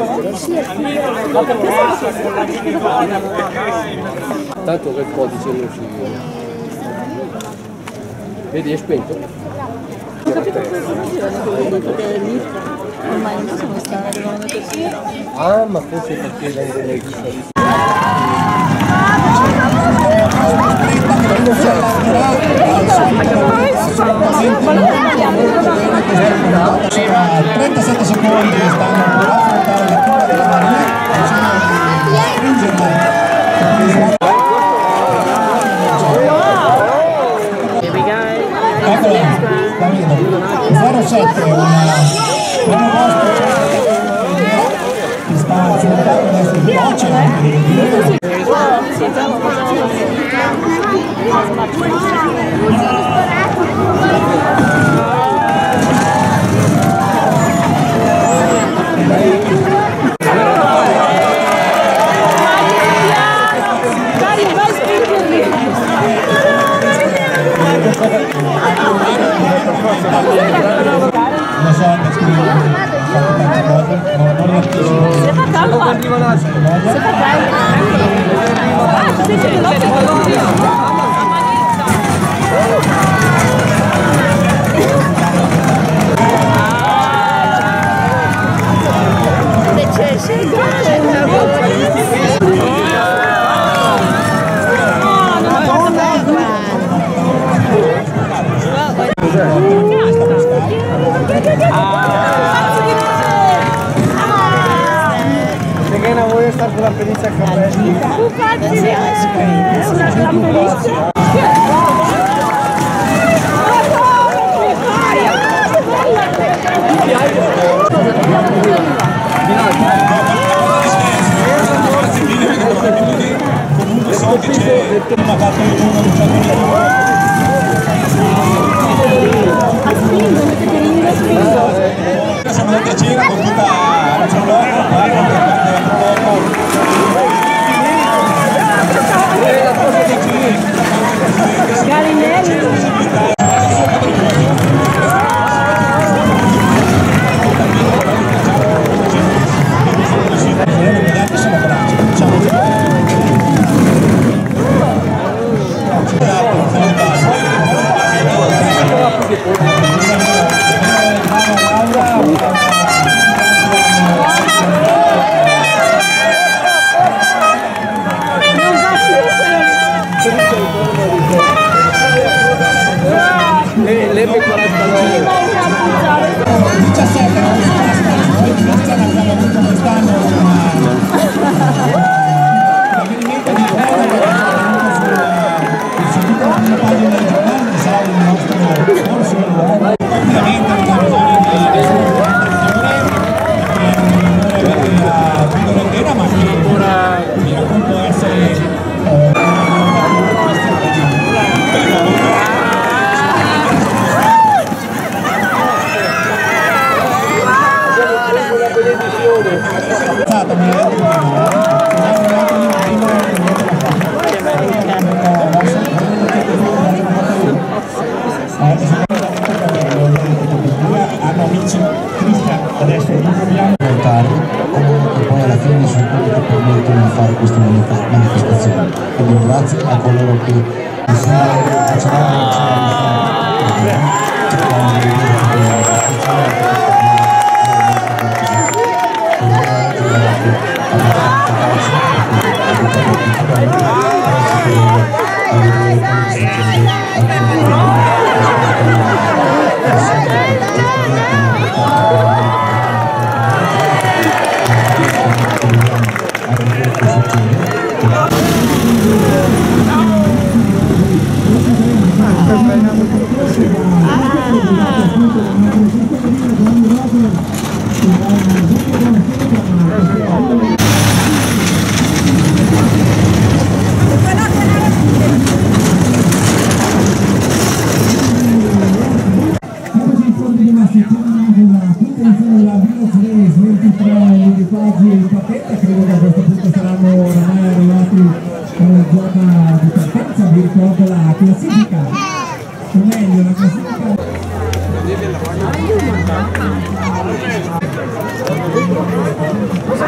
Tanto che il codice non si vede. Vedi, è spento? Ho capito cosa vuol dire, perché lì ormai non sono stata arrivando così. Ah, ma forse perché lei è a 37 secondi stanno per affrontare la corsa della Maria e stringerla. 07 una posto che sta cercando di essere veloce anche lo so che scrivo tante cose, non le anticipo. Se fa calma! Se fa Perché non vuoi stare sulla pelliccia a capelli? Comunque so che c'è una fatta di uno siamo andati a cena con tutta la giornata, poi hanno amici Cristian, adesso non dobbiamo portare, comunque poi alla fine sono quelli che permettono di fare queste manifestazioni. Quindi grazie a coloro che credo che a questo punto saranno oramai arrivati alla zona di partenza. Vi ricordo la classifica, o meglio la classifica. Cosa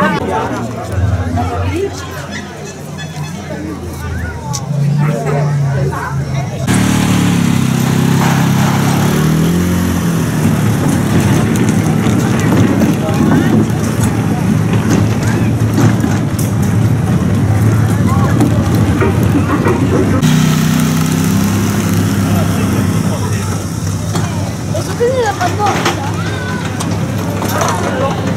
così la pannotta?